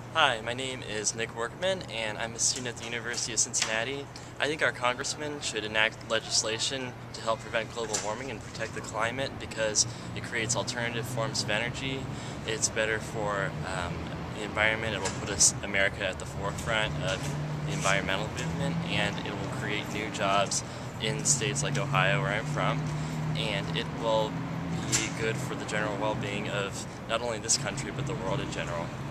Hi, my name is Nick Workman, and I'm a student at the University of Cincinnati. I think our congressman should enact legislation to help prevent global warming and protect the climate because it creates alternative forms of energy. It's better for the environment. It will put America at the forefront of the environmental movement, and it will create new jobs in states like Ohio, where I'm from, and it will be good for the general well-being of not only this country but the world in general.